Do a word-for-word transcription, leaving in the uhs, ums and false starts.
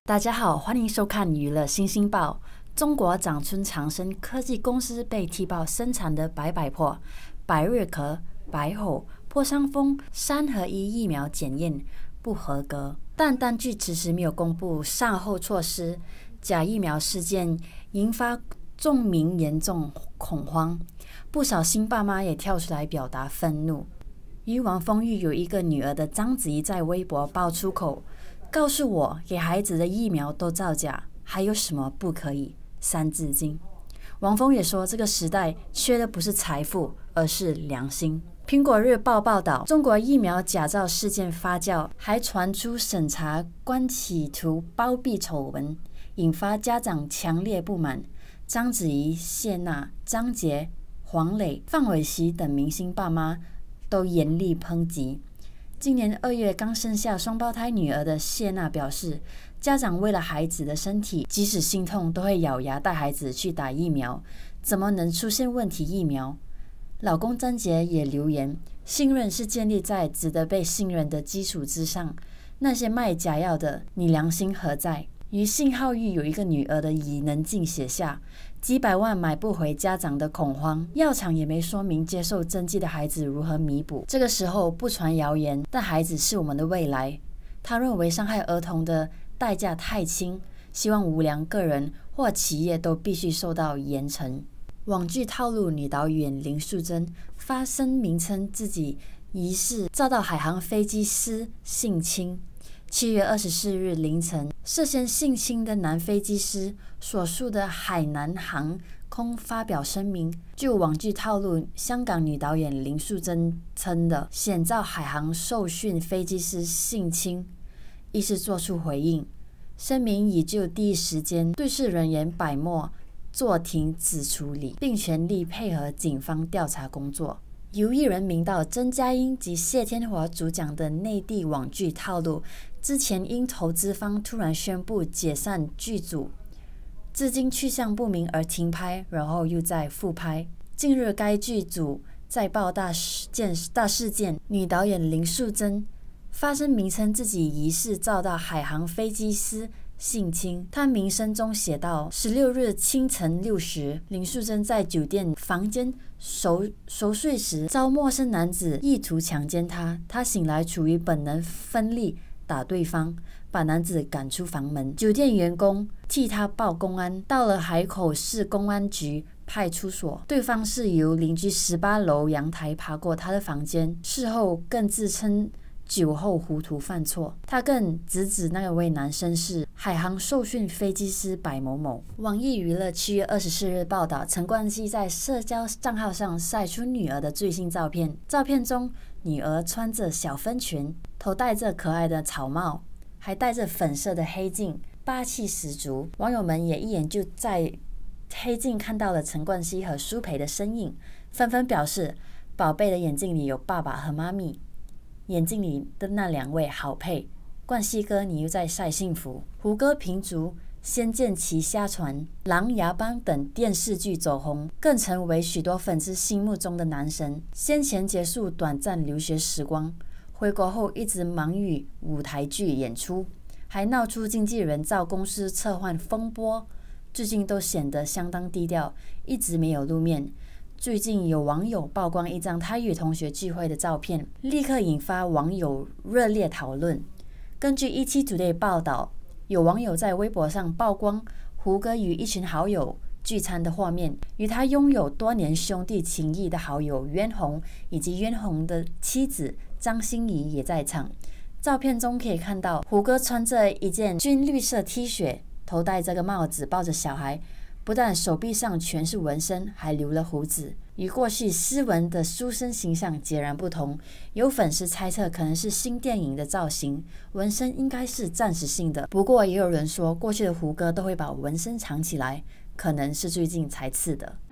大家好，欢迎收看娱乐新星报。中国长春长生科技公司被踢爆生产的白百破、百日咳、白喉、破伤风三合一疫苗检验不合格，但当局迟迟没有公布善后措施，假疫苗事件引发众民严重恐慌，不少新爸妈也跳出来表达愤怒。与王丰玉有一个女儿的章子怡在微博爆出口，告诉我给孩子的疫苗都造假，还有什么不可以？三字经。王峰也说，这个时代缺的不是财富，而是良心。苹果日报报道，中国疫苗假造事件发酵，还传出审查官企图包庇丑闻，引发家长强烈不满。章子怡、谢娜、张杰、黄磊、范玮琪等明星爸妈都严厉抨击。今年二月刚生下双胞胎女儿的谢娜表示，家长为了孩子的身体，即使心痛都会咬牙带孩子去打疫苗，怎么能出现问题疫苗？老公张杰也留言，信任是建立在值得被信任的基础之上，那些卖假药的，你良心何在？与信浩玉有一个女儿的伊能静写下，几百万买不回家长的恐慌，药厂也没说明接受针剂的孩子如何弥补。这个时候不传谣言，但孩子是我们的未来。他认为伤害儿童的代价太轻，希望无良个人或企业都必须受到严惩。网剧套路女导演林淑珍发声明称自己疑似遭到海航飞机师性侵。七月二十四日凌晨，涉嫌性侵的男飞机师所属的海南航空发表声明，就网剧套路香港女导演林淑珍称的险遭海航受训飞机师性侵一事作出回应。声明已就第一时间对事人员百默做停止处理，并全力配合警方调查工作。由艺人名导曾嘉英及谢天华主讲的内地网剧套路，之前因投资方突然宣布解散剧组，至今去向不明而停拍，然后又再复拍。近日该剧组在爆大件大事件，女导演林淑珍发声明称自己疑似遭到海航飞机师性侵。她名声中写道，十六日清晨六时，林淑珍在酒店房间熟熟睡时，遭陌生男子意图强奸她。她醒来处于本能分力打对方，把男子赶出房门。酒店员工替她报公安，到了海口市公安局派出所，对方是由邻居十八楼阳台爬过她的房间，事后更自称酒后糊涂犯错。他更直指那位男生是海航受训飞机师白某某。网易娱乐七月二十四日报道，陈冠希在社交账号上晒出女儿的最新照片，照片中女儿穿着小分裙，头戴着可爱的草帽，还戴着粉色的黑镜，霸气十足。网友们也一眼就在黑镜看到了陈冠希和舒培的身影，纷纷表示宝贝的眼睛里有爸爸和妈咪，眼睛里的那两位好配，冠希哥你又在晒幸福。胡歌凭逐《仙剑奇侠传》《琅琊榜》等电视剧走红，更成为许多粉丝心目中的男神。先前结束短暂留学时光，回国后一直忙于舞台剧演出，还闹出经纪人造公司策划风波，最近都显得相当低调，一直没有露面。最近有网友曝光一张他与同学聚会的照片，立刻引发网友热烈讨论。根据一七 Today 报道，有网友在微博上曝光胡歌与一群好友聚餐的画面，与他拥有多年兄弟情谊的好友渊宏以及渊宏的妻子张欣怡也在场。照片中可以看到胡歌穿着一件军绿色 T 恤，头戴这个帽子，抱着小孩，不但手臂上全是纹身，还留了胡子，与过去斯文的书生形象截然不同。有粉丝猜测可能是新电影的造型，纹身应该是暂时性的。不过也有人说，过去的胡歌都会把纹身藏起来，可能是最近才刺的。